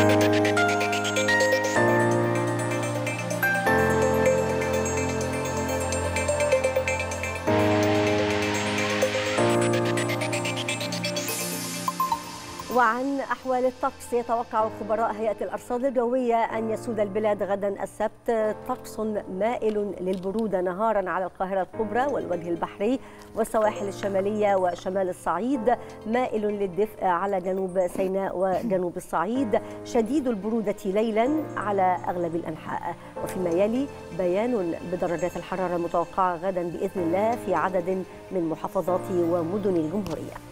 وعن أحوال الطقس، يتوقع خبراء هيئة الأرصاد الجوية أن يسود البلاد غدا السبت طقس مائل للبرودة نهارا على القاهرة الكبرى والوجه البحري والسواحل الشمالية وشمال الصعيد، مائل للدفء على جنوب سيناء وجنوب الصعيد، شديد البرودة ليلا على أغلب الأنحاء. وفيما يلي بيان بدرجات الحرارة المتوقعة غدا بإذن الله في عدد من محافظات ومدن الجمهورية.